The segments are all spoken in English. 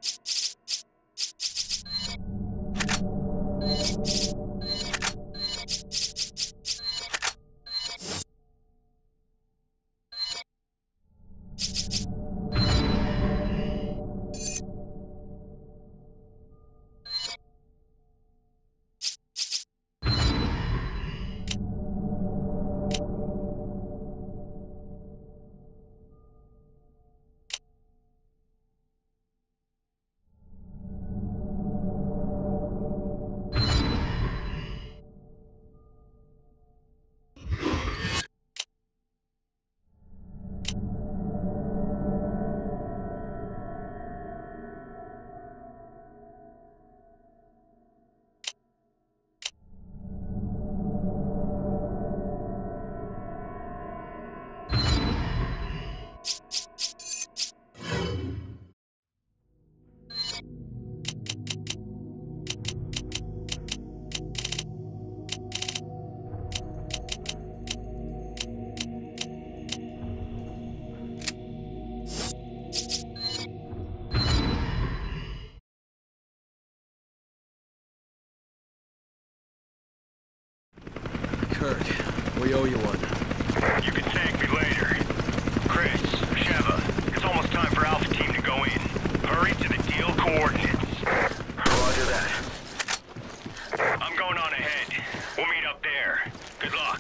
Kirk, we owe you one. You can thank me later. Chris, Sheva, it's almost time for Alpha Team to go in. Hurry to the deal coordinates. Roger that. I'm going on ahead. We'll meet up there. Good luck.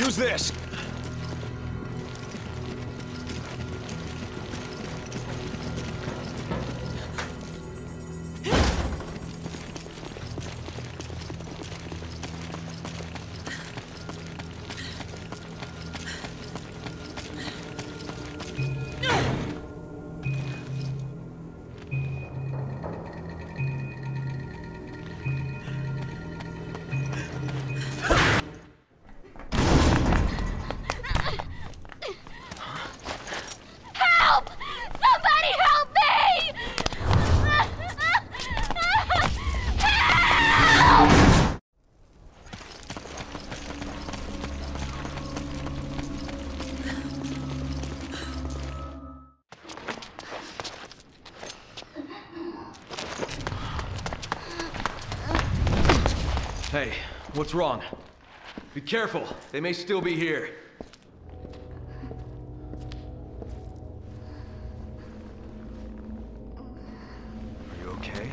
Who's this? Hey, what's wrong? Be careful, they may still be here. Are you okay?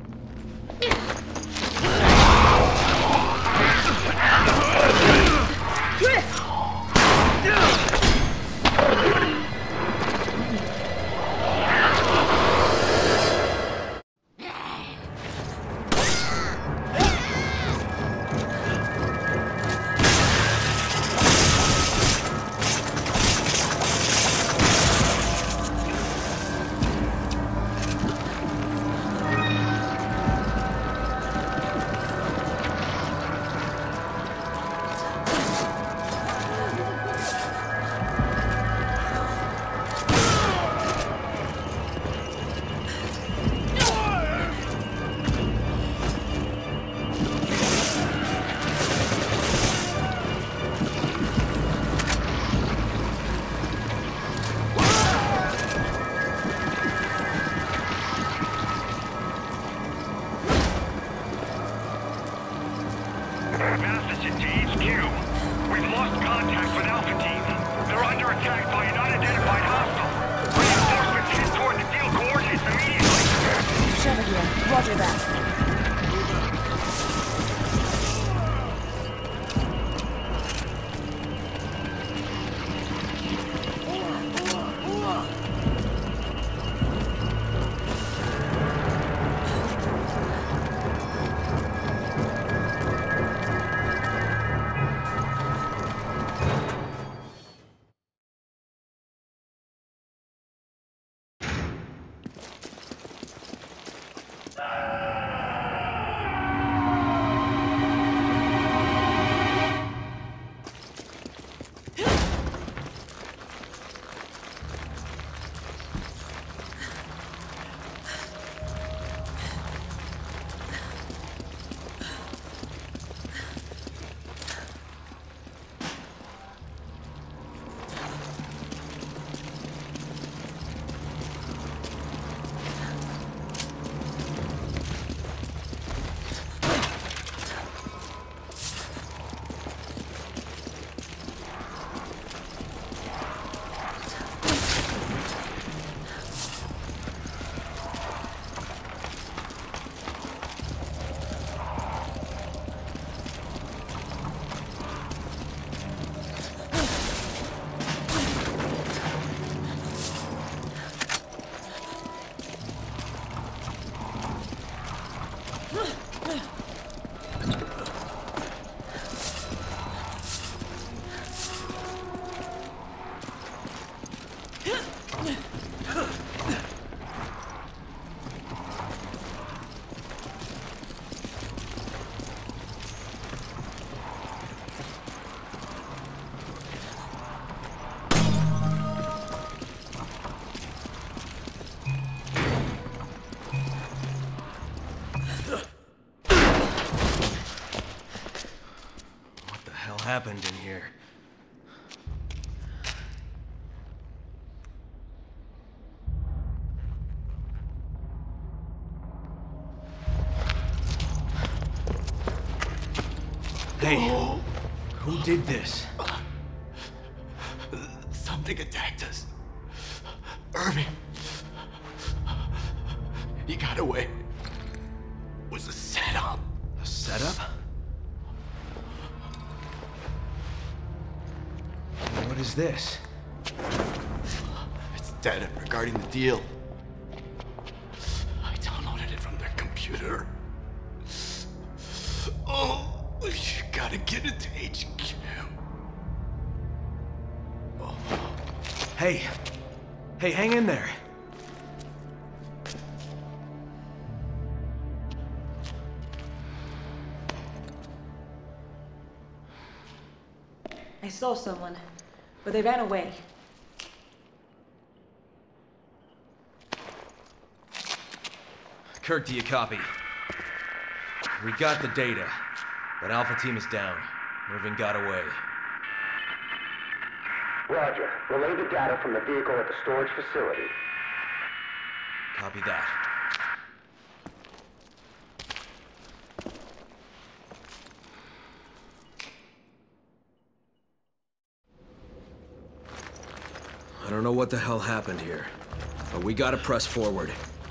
Sheva here. Roger that. Happened in here? Hey, who did this? Something attacked us. Irving. He got away. It was a setup. A setup? What is this? It's data regarding the deal. I downloaded it from their computer. Oh, you gotta get it to HQ. Oh. Hey. Hey, hang in there. I saw someone, but they ran away. Kirk, do you copy? We got the data, but Alpha Team is down. Irving got away. Roger. Relay the data from the vehicle at the storage facility. Copy that. I don't know what the hell happened here, but we gotta press forward.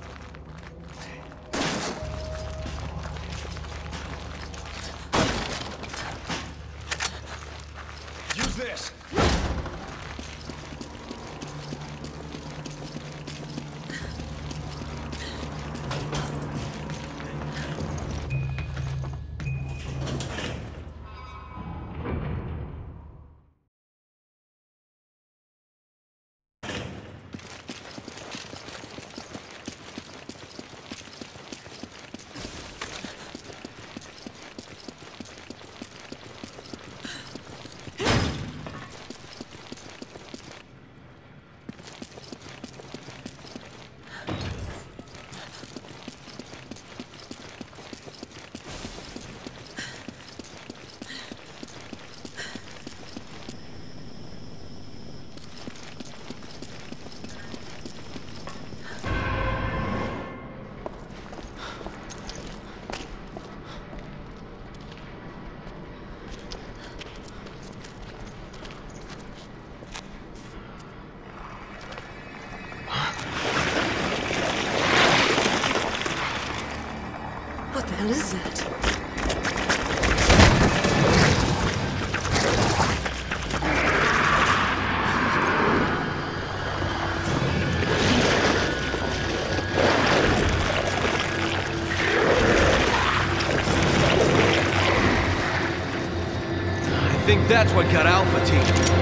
Use this! What the hell is that? I think that's what got Alpha Team.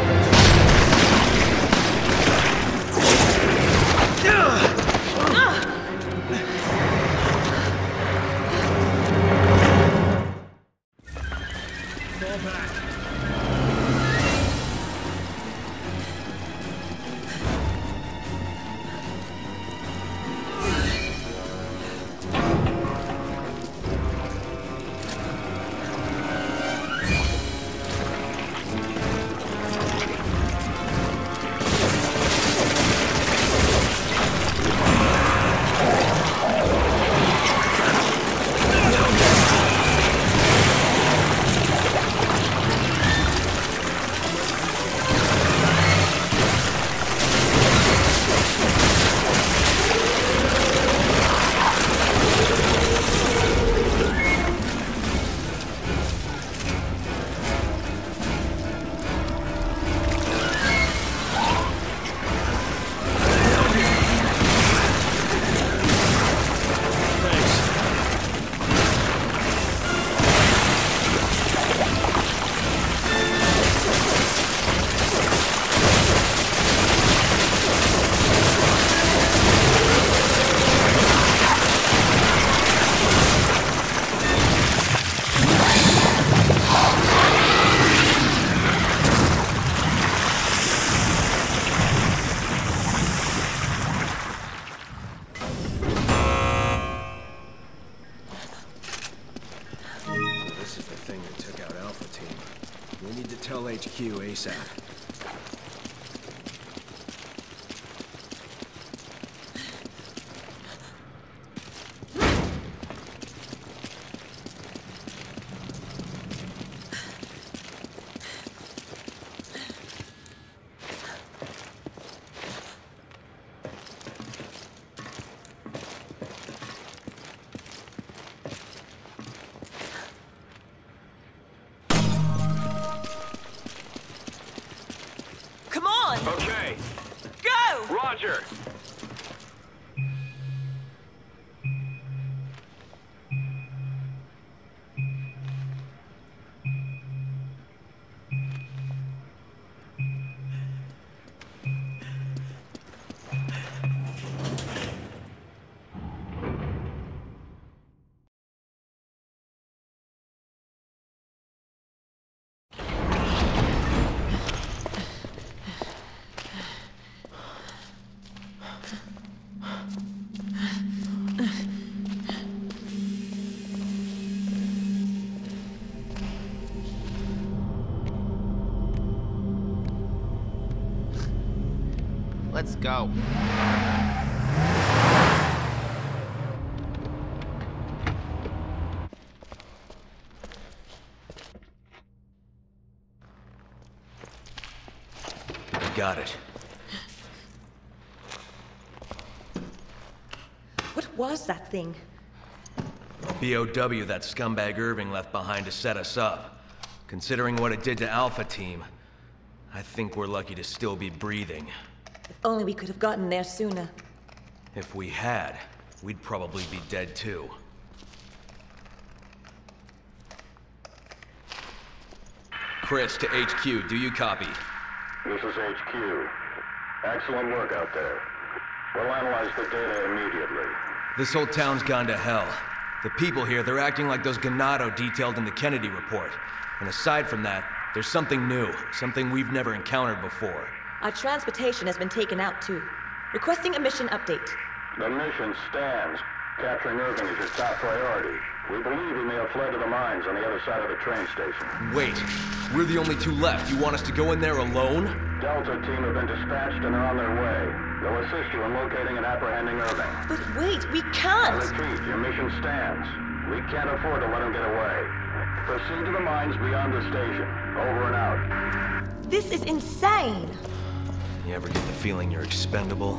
Tell HQ ASAP. Let's go. Got it. What was that thing? BOW that scumbag Irving left behind to set us up. Considering what it did to Alpha Team, I think we're lucky to still be breathing. If only we could have gotten there sooner. If we had, we'd probably be dead too. Chris to HQ, do you copy? This is HQ. Excellent work out there. We'll analyze the data immediately. This whole town's gone to hell. The people here, they're acting like those Ganado detailed in the Kennedy report. And aside from that, there's something new, something we've never encountered before. Our transportation has been taken out too. Requesting a mission update. The mission stands. Capturing Irving is your top priority. We believe he may have fled to the mines on the other side of the train station. Wait, we're the only two left. You want us to go in there alone? Delta team have been dispatched and are on their way. They'll assist you in locating and apprehending Irving. But wait, we I can't! repeat, your mission stands. We can't afford to let him get away. Proceed to the mines beyond the station. Over and out. This is insane! You ever get the feeling you're expendable?